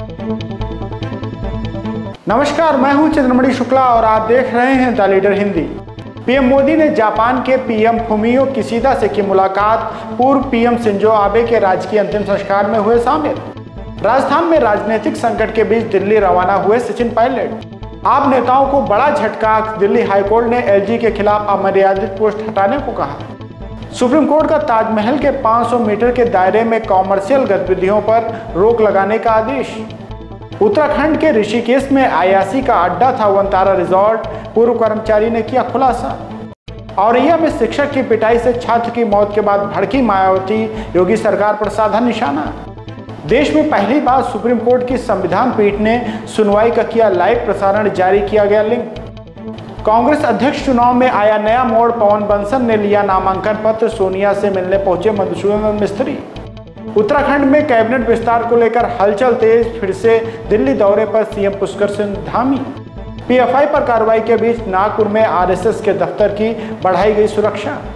नमस्कार, मैं हूं चंद्रमणि शुक्ला और आप देख रहे हैं the leader Hindi. PM Modi ने जापान के पीएम फुमियो किशिदा से की मुलाकात, पूर्व पीएम शिंजो आबे के राजकीय अंतिम संस्कार में हुए शामिल। राजस्थान में राजनीतिक संकट के बीच दिल्ली रवाना हुए सचिन पायलट। आप नेताओं को बड़ा झटका, दिल्ली हाईकोर्ट ने एलजी के खिलाफ अमर्यादित पोस्ट हटाने को कहा। सुप्रीम कोर्ट का ताजमहल के 500 मीटर के दायरे में कॉमर्शियल गतिविधियों पर रोक लगाने का आदेश। उत्तराखंड के ऋषिकेश में आईआईसी का अड्डा था वनतारा रिजॉर्ट, पूर्व कर्मचारी ने किया खुलासा। औरैया में शिक्षक की पिटाई से छात्र की मौत के बाद भड़की मायावती, योगी सरकार पर साधा निशाना। देश में पहली बार सुप्रीम कोर्ट की संविधान पीठ ने सुनवाई का किया लाइव प्रसारण, जारी किया गया लिंक। कांग्रेस अध्यक्ष चुनाव में आया नया मोड़, पवन बंसल ने लिया नामांकन पत्र, सोनिया से मिलने पहुंचे मधुसूदन मिस्त्री। उत्तराखंड में कैबिनेट विस्तार को लेकर हलचल तेज, फिर से दिल्ली दौरे पर सीएम पुष्कर सिंह धामी। पीएफआई पर कार्रवाई के बीच नागपुर में आरएसएस के दफ्तर की बढ़ाई गई सुरक्षा।